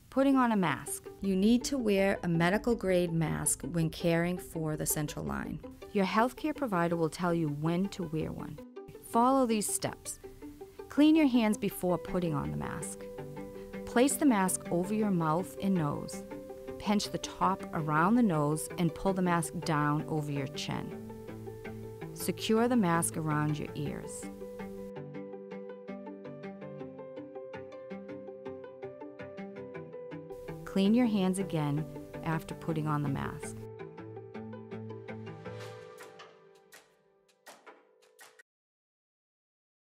Putting on a mask. You need to wear a medical grade mask when caring for the central line. Your healthcare provider will tell you when to wear one. Follow these steps. Clean your hands before putting on the mask. Place the mask over your mouth and nose. Pinch the top around the nose and pull the mask down over your chin. Secure the mask around your ears. Clean your hands again after putting on the mask.